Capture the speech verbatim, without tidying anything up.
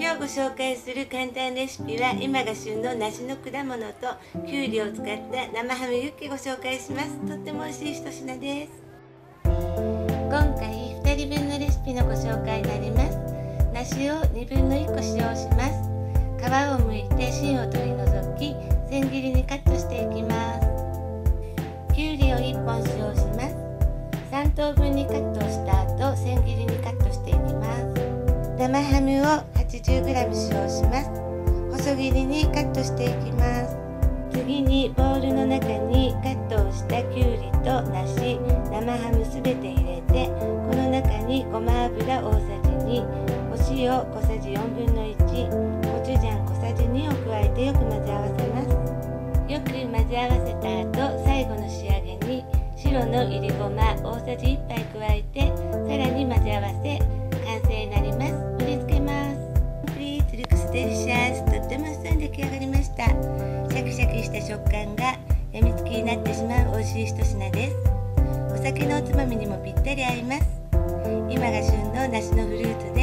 今日ご紹介する簡単レシピは、今が旬の梨の果物ときゅうりを使った生ハムユッケご紹介します。とっても美味しい一品です。今回ふたりぶんのレシピのご紹介になります。梨をにぶんのいっこ使用します。皮を剥いて芯を取り除き、千切りにカットしていきます。きゅうりをいっぽん使用します。さんとうぶんにカットした後、千切りにカットしていきます。生ハムを はちじゅうグラム 使用します。細切りにカットしていきます。次にボウルの中にカットをしたきゅうりと梨、生ハムすべて入れて、この中にごま油大さじに、お塩小さじよんぶんのいち、コチュジャン小さじにを加えてよく混ぜ合わせます。よく混ぜ合わせた後、最後の仕上げに白のいりごま大さじいっぱい加えて、さらに混ぜ合わせ完成になります。盛り付けます。プリーツルクスデリシャス、とってもすんで出来上がりました。シャキシャキした食感がやみつきになってしまう美味しい一品です。お酒のおつまみにもぴったり合います。今が旬の梨のフルーツ